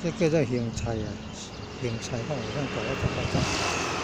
这叫做香菜啊，香菜吼，有咱搞啊杂杂杂。